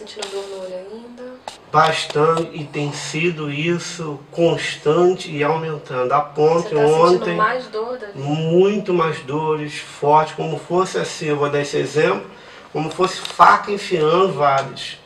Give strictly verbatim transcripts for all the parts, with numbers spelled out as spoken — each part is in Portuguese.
sentindo dor no olho ainda? Bastante, e tem sido isso constante e aumentando. A ponto Você tá ontem, sentindo mais dor, Davi? muito mais dores, forte, como fosse assim, eu vou dar esse exemplo, como fosse faca enfiando vales.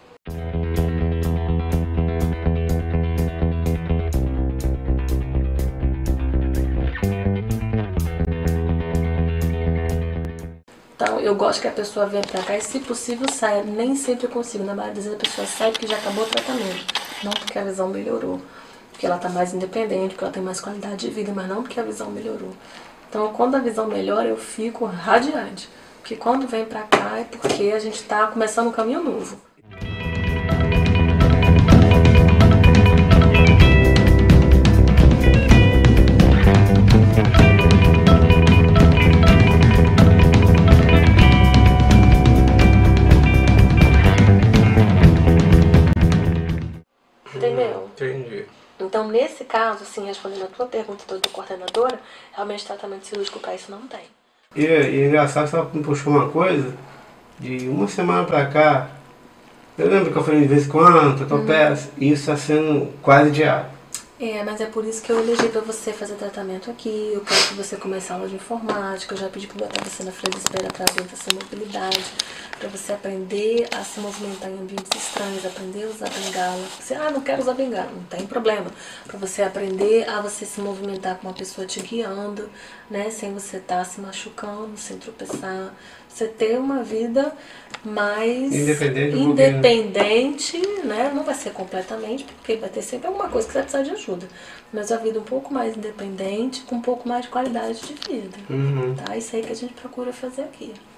Então, eu gosto que a pessoa venha pra cá e, se possível, saia. Nem sempre eu consigo. Na maioria das vezes a pessoa sai porque já acabou o tratamento. Não porque a visão melhorou. Porque ela tá mais independente, porque ela tem mais qualidade de vida, mas não porque a visão melhorou. Então, quando a visão melhora, eu fico radiante. Porque quando vem pra cá é porque a gente tá começando um caminho novo. Entendeu? Entendi. Então, nesse caso, assim, respondendo a tua pergunta da coordenadora, realmente tratamento cirúrgico para isso não tem. E, e é engraçado que ela me puxou uma coisa, de uma semana pra cá, eu lembro que eu falei de vez em quando, tropeço, e isso está sendo quase diário. É, mas é por isso que eu elegi pra você fazer tratamento aqui. Eu quero que você comece a aula de informática. Eu já pedi pra botar você na frente de espera pra ver essa mobilidade, pra você aprender a se movimentar em ambientes estranhos, aprender a usar bengala. Você, ah, não quero usar bengala, não tem problema. Pra você aprender a você se movimentar com uma pessoa te guiando, né, sem você estar se machucando, sem tropeçar. Você ter uma vida mais Independente, independente, né? Não vai ser completamente, porque vai ter sempre alguma coisa que você vai precisar de ajuda. Mas a vida um pouco mais independente, com um pouco mais de qualidade de vida. Uhum. Tá? Isso aí que a gente procura fazer aqui.